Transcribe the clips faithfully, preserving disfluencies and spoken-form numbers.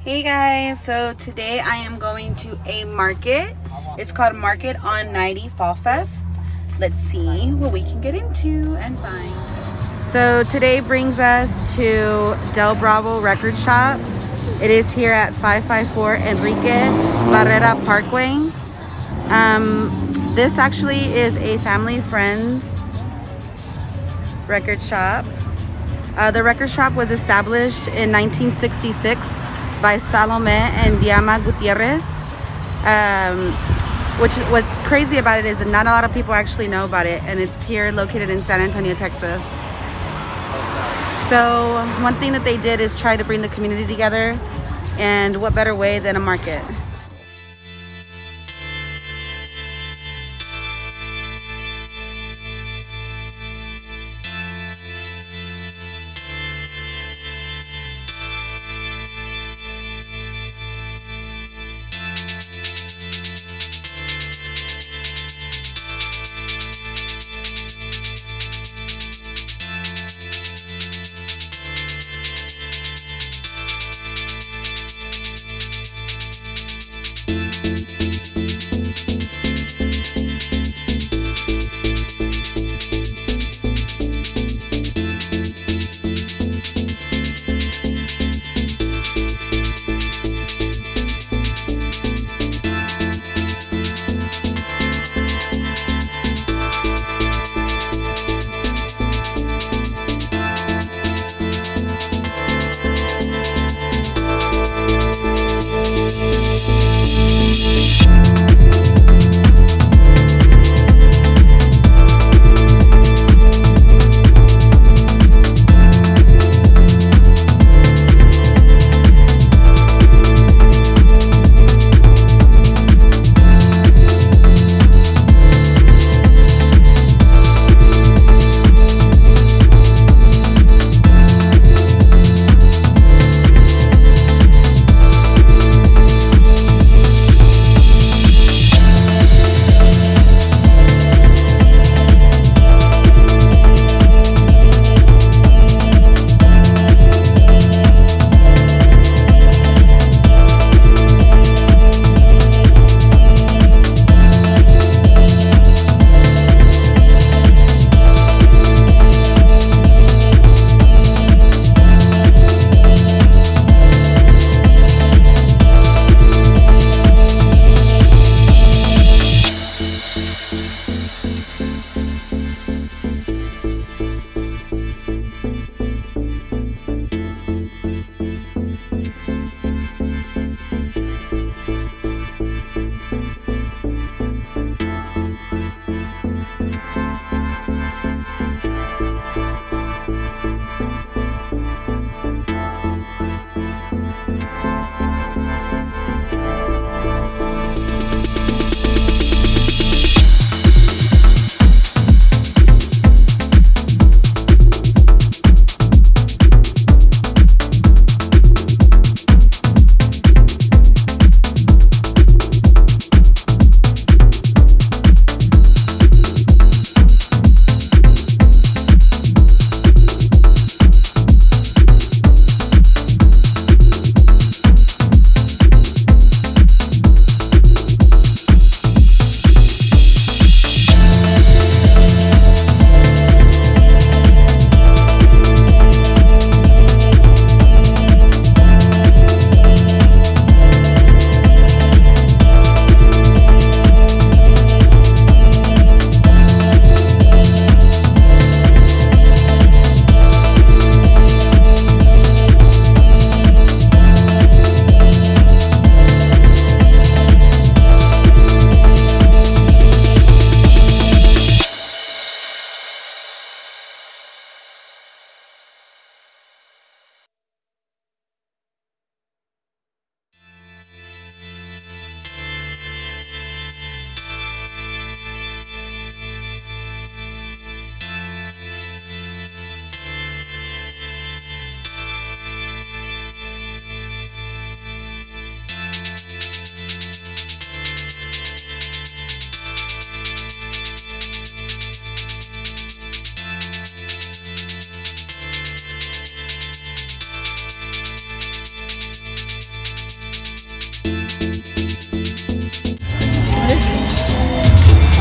Hey guys, so today I am going to a market. It's called Market on ninety Fall Fest. Let's see what we can get into and find. So today brings us to Del Bravo Record Shop. It is here at five five four Enrique Barrera Parkway. Um, this actually is a family friends record shop. Uh, the record shop was established in nineteen sixty-six by Salome and Diama Gutierrez. Um, which what's crazy about it is that not a lot of people actually know about it, and it's here located in San Antonio, Texas. So one thing that they did is try to bring the community together, and what better way than a market?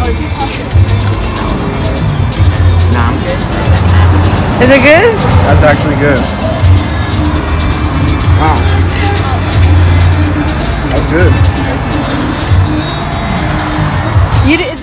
Nah, I'm good. Is it good? That's actually good. Wow. That's good. You did.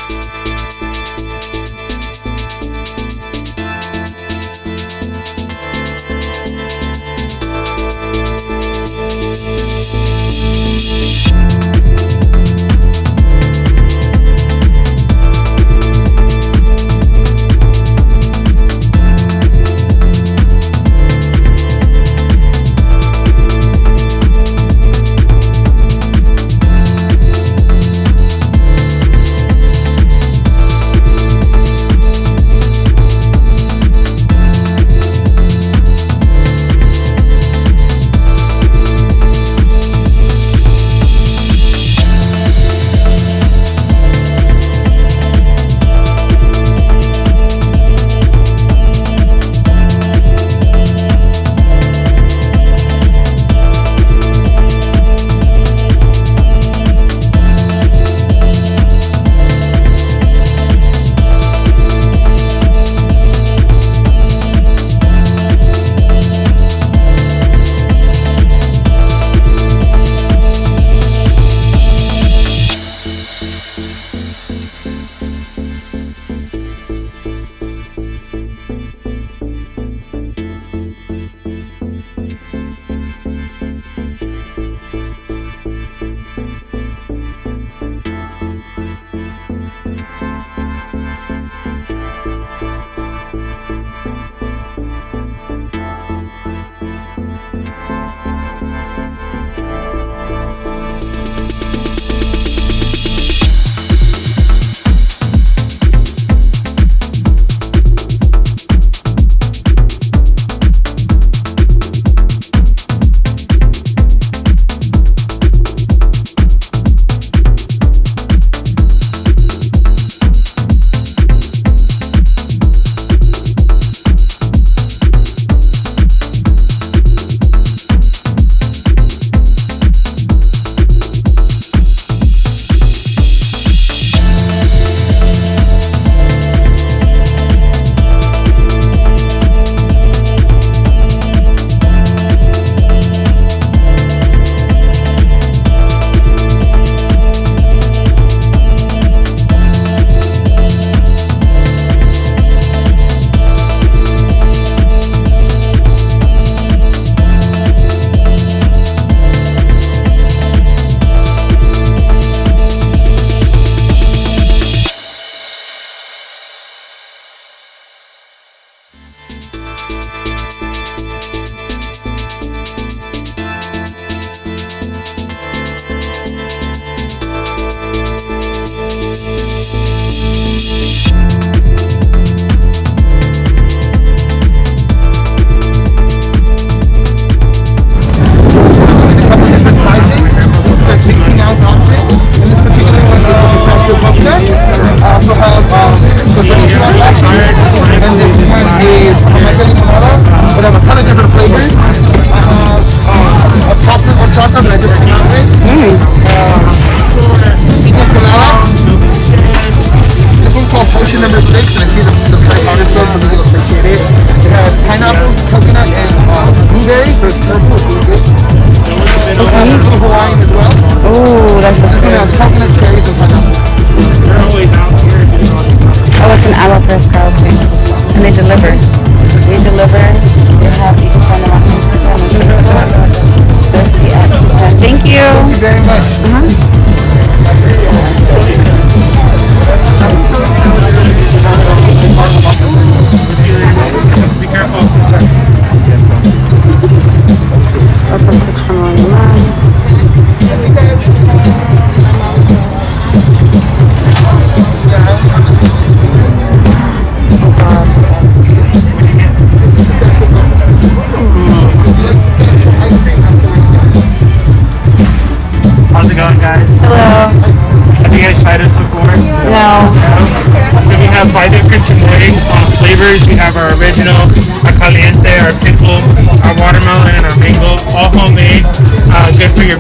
flavors. We have our original, our caliente, our pickle, our watermelon, and our mango, all homemade. Uh, good for your beers,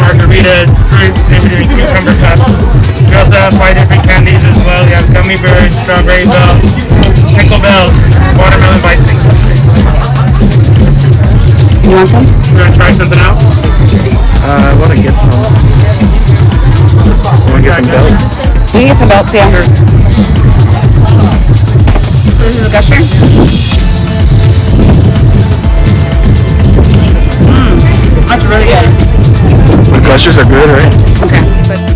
margaritas, fruits, in between cucumber cups. We also have five different candies as well. We have gummy birds, strawberry belt, pickle belt, watermelon biting. You want some? You want to try something out? Uh, I want to get some. I want to get some belts. You can get some belts, yeah. So this is a gusher. Mmm, that's really good. The gushers are good, right? Okay. But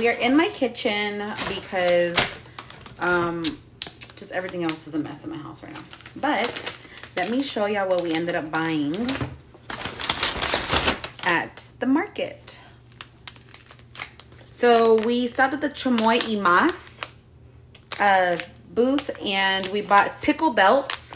we are in my kitchen because um, just everything else is a mess in my house right now. But let me show y'all what we ended up buying at the market. So we stopped at the Chamoy y Mas uh, booth and we bought pickle belts.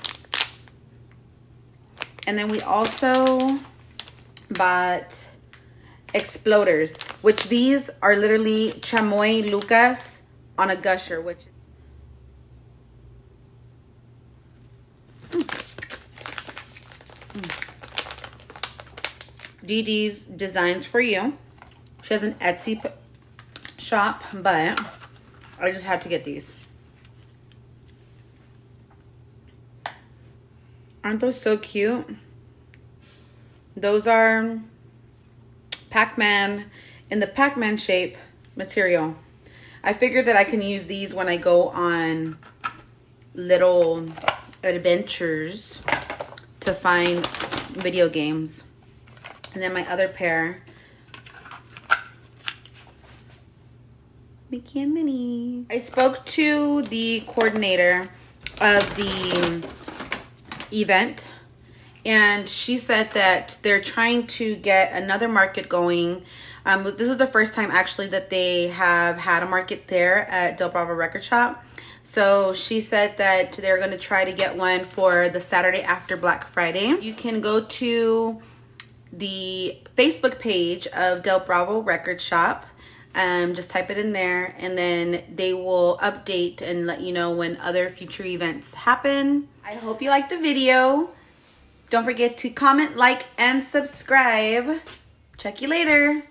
And then we also bought exploders, which these are literally Chamoy Lucas on a gusher, which mm. Mm. Dee Dee's Designs for You. She has an Etsy shop, but I just had to get these. Aren't those so cute? Those are Pac-Man in the Pac-Man shape material. I figured that I can use these when I go on little adventures to find video games. And then my other pair, Mickey and Minnie. I spoke to the coordinator of the event, and she said that they're trying to get another market going. Um, this was the first time actually that they have had a market there at Del Bravo Record Shop. So she said that they're going to try to get one for the Saturday after Black Friday. You can go to the Facebook page of Del Bravo Record Shop. Um, just type it in there and then they will update and let you know when other future events happen. I hope you liked the video. Don't forget to comment, like, and subscribe. Check you later.